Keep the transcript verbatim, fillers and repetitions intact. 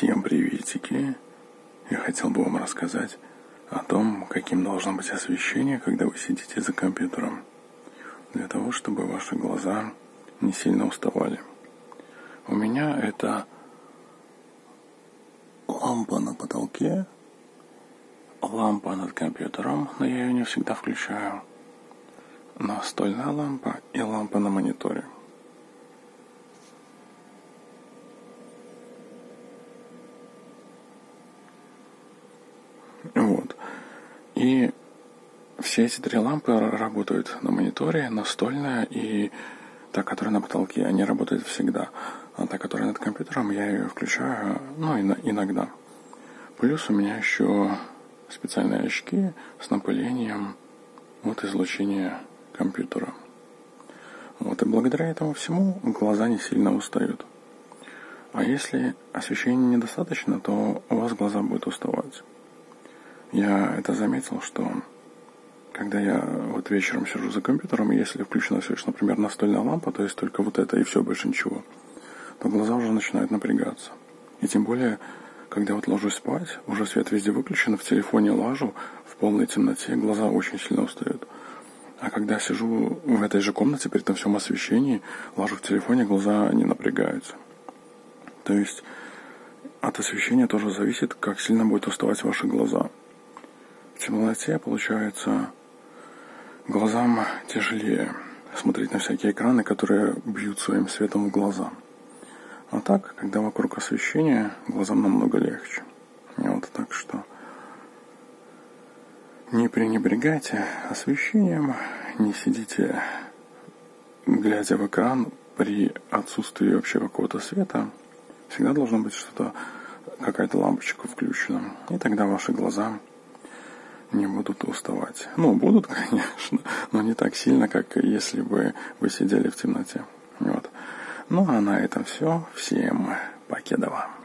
Всем приветики! Я хотел бы вам рассказать о том, каким должно быть освещение, когда вы сидите за компьютером, для того, чтобы ваши глаза не сильно уставали. У меня это лампа на потолке, лампа над компьютером, но я ее не всегда включаю, настольная лампа и лампа на мониторе. Вот. И все эти три лампы работают на мониторе, настольная и та, которая на потолке. Они работают всегда. А та, которая над компьютером, я ее включаю, ну, иногда. Плюс у меня еще специальные очки с напылением от излучения компьютера. Вот. И благодаря этому всему глаза не сильно устают. А если освещения недостаточно, то у вас глаза будут уставать. Я это заметил, что когда я вот вечером сижу за компьютером, и если включена всего лишь, например, настольная лампа, то есть только вот это и все, больше ничего, то глаза уже начинают напрягаться. И тем более, когда вот ложусь спать, уже свет везде выключен, в телефоне лажу, в полной темноте, глаза очень сильно устают. А когда сижу в этой же комнате, при этом всем освещении, лажу в телефоне, глаза не напрягаются. То есть от освещения тоже зависит, как сильно будут уставать ваши глаза. В темноте, получается, глазам тяжелее смотреть на всякие экраны, которые бьют своим светом в глаза. А так, когда вокруг освещения, глазам намного легче. Вот, так что не пренебрегайте освещением, не сидите, глядя в экран при отсутствии вообще какого-то света. Всегда должно быть что-то, какая-то лампочка включена. И тогда ваши глаза не будут уставать. Ну, будут, конечно, но не так сильно, как если бы вы сидели в темноте. Вот. Ну, а на этом все. Всем покедова.